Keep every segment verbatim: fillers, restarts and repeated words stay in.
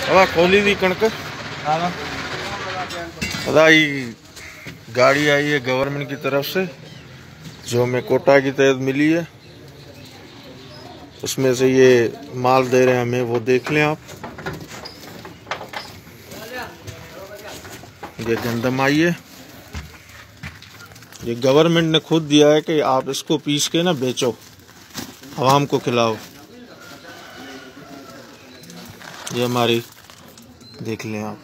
हवा खोली दी कणक अदा ये गाड़ी आई है गवर्नमेंट की तरफ से जो हमें कोटा की तहत मिली है, उसमें से ये माल दे रहे हैं हमें, वो देख लें आप। ये गंदम आई है, ये गवर्नमेंट ने खुद दिया है कि आप इसको पीस के ना बेचो, आवाम को खिलाओ। ये हमारी देख लें आप,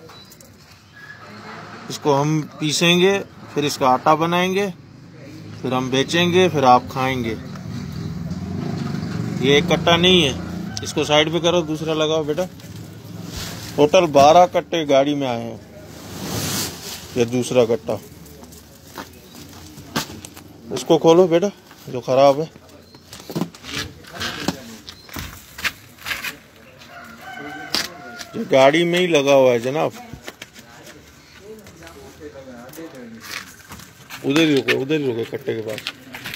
इसको हम पीसेंगे, फिर इसका आटा बनाएंगे, फिर हम बेचेंगे, फिर आप खाएंगे। ये एक कट्टा नहीं है, इसको साइड पे करो, दूसरा लगाओ बेटा। टोटल बारह कट्टे गाड़ी में आए हैं, ये दूसरा कट्टा। इसको खोलो बेटा जो खराब है। ये गाड़ी में ही लगा हुआ है जनाब, उधर ही रुको, उधर ही रुको कट्टे के पास।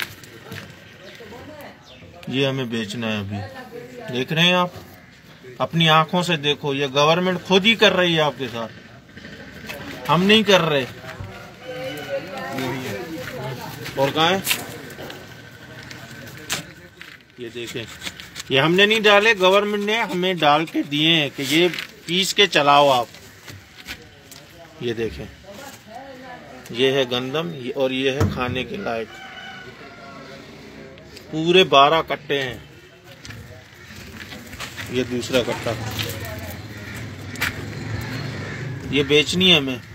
ये हमें बेचना है अभी, देख रहे हैं आप, अपनी आंखों से देखो। ये गवर्नमेंट खुद ही कर रही है आपके साथ, हम नहीं कर रहे। और कहाँ है ये देखें, ये हमने नहीं डाले, गवर्नमेंट ने हमें डाल के दिए हैं कि ये पीस के चलाओ आप। ये देखें, ये है गंदम और ये है खाने के लायक। पूरे बारह कट्टे हैं, ये दूसरा कट्टा। ये बेचनी है हमें।